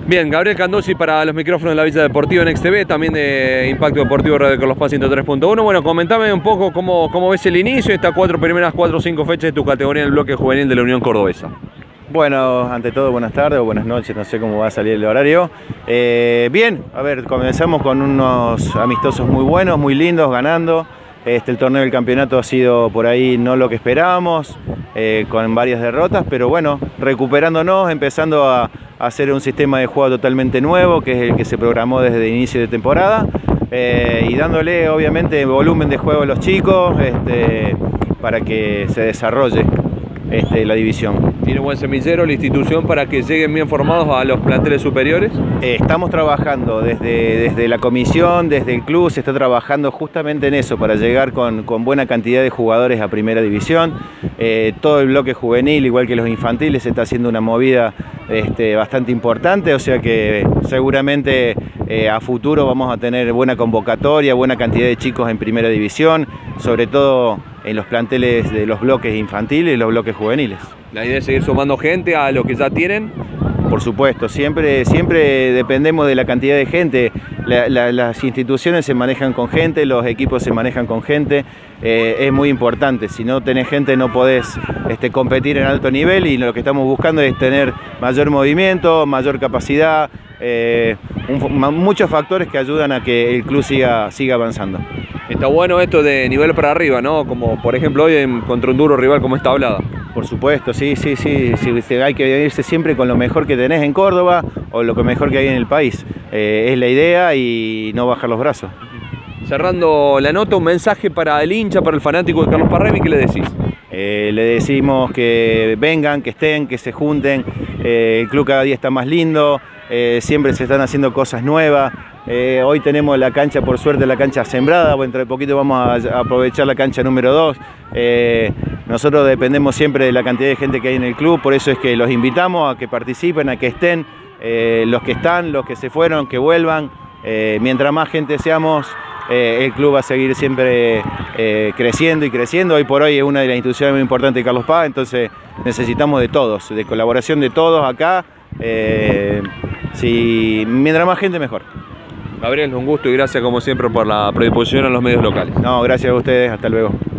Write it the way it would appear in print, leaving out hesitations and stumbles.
Bien, Gabriel Candosi para los micrófonos de la Villa Deportiva en XTV, también de Impacto Deportivo Radio Carlos Paz 103.1. Bueno, comentame un poco cómo ves el inicio de estas primeras 4 o 5 fechas de tu categoría en el bloque juvenil de la Unión Cordobesa. Bueno, ante todo, buenas tardes o buenas noches, no sé cómo va a salir el horario. Bien, a ver, comenzamos con unos amistosos muy buenos, muy lindos, ganando. El torneo del campeonato ha sido por ahí no lo que esperábamos, con varias derrotas, pero bueno, recuperándonos, empezando a hacer un sistema de juego totalmente nuevo, que es el que se programó desde el inicio de temporada, y dándole obviamente volumen de juego a los chicos para que se desarrolle la división. ¿Tiene buen semillero la institución para que lleguen bien formados a los planteles superiores? Estamos trabajando desde la comisión, desde el club, se está trabajando justamente en eso, para llegar con buena cantidad de jugadores a primera división. Todo el bloque juvenil, igual que los infantiles, está haciendo una movida bastante importante, o sea que seguramente a futuro vamos a tener buena convocatoria, buena cantidad de chicos en primera división, sobre todo en los planteles de los bloques infantiles y los bloques juveniles. ¿La idea es seguir sumando gente a lo que ya tienen? Por supuesto, siempre dependemos de la cantidad de gente. Las instituciones se manejan con gente, los equipos se manejan con gente. Es muy importante, si no tenés gente no podés competir en alto nivel, y lo que estamos buscando es tener mayor movimiento, mayor capacidad, muchos factores que ayudan a que el club siga avanzando. Está bueno esto de nivel para arriba, ¿no? Como por ejemplo hoy contra un duro rival como esta Tablada. Por supuesto, sí, hay que irse siempre con lo mejor que tenés en Córdoba o lo mejor que hay en el país. Es la idea, y no bajar los brazos. Cerrando la nota, un mensaje para el hincha, para el fanático de Carlos Parremi, ¿qué le decís? Le decimos que vengan, que estén, que se junten. El club cada día está más lindo, siempre se están haciendo cosas nuevas. Hoy tenemos la cancha, por suerte, la cancha sembrada. Dentro de poquito vamos a aprovechar la cancha número 2. Nosotros dependemos siempre de la cantidad de gente que hay en el club, por eso es que los invitamos a que participen, a que estén, los que están, los que se fueron, que vuelvan. Mientras más gente seamos, el club va a seguir siempre creciendo y creciendo. Hoy por hoy es una de las instituciones muy importantes de Carlos Paz, entonces necesitamos de todos, de colaboración de todos acá. Mientras más gente, mejor. Gabriel, un gusto y gracias como siempre por la predisposición a los medios locales. No, gracias a ustedes, hasta luego.